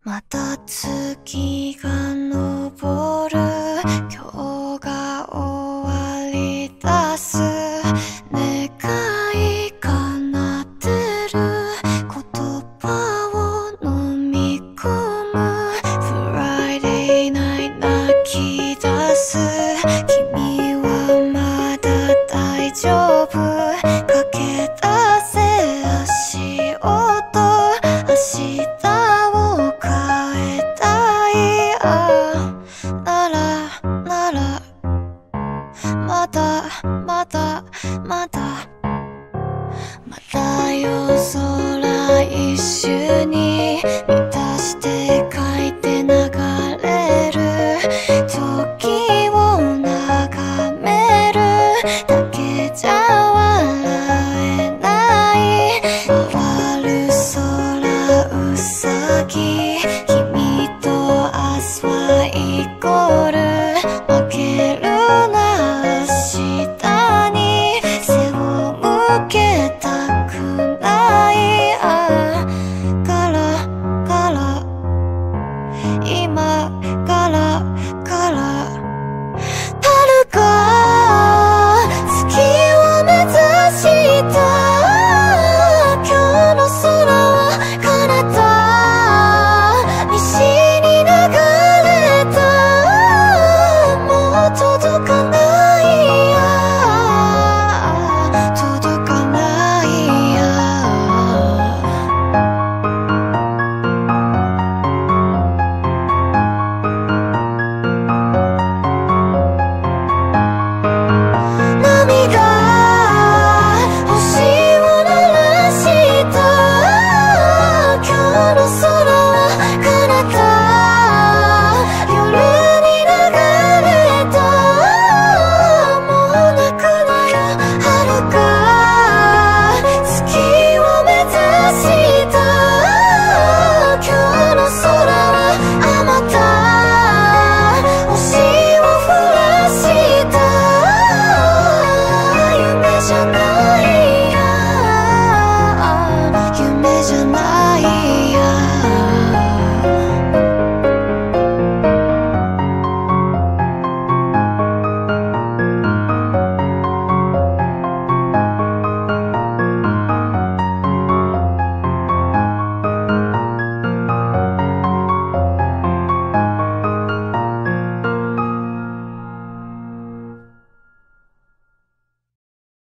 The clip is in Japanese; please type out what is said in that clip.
また月が昇る、今日が終わりだす。願い叶ってる、言葉を飲み込む。 Friday night 泣き出す。君はまだ大丈夫、駆け出せ足音。明日を変えたい。ならまだ夜空一緒に満たして書いて流れる。時を眺めるだけじゃ笑えない。回る空うさぎ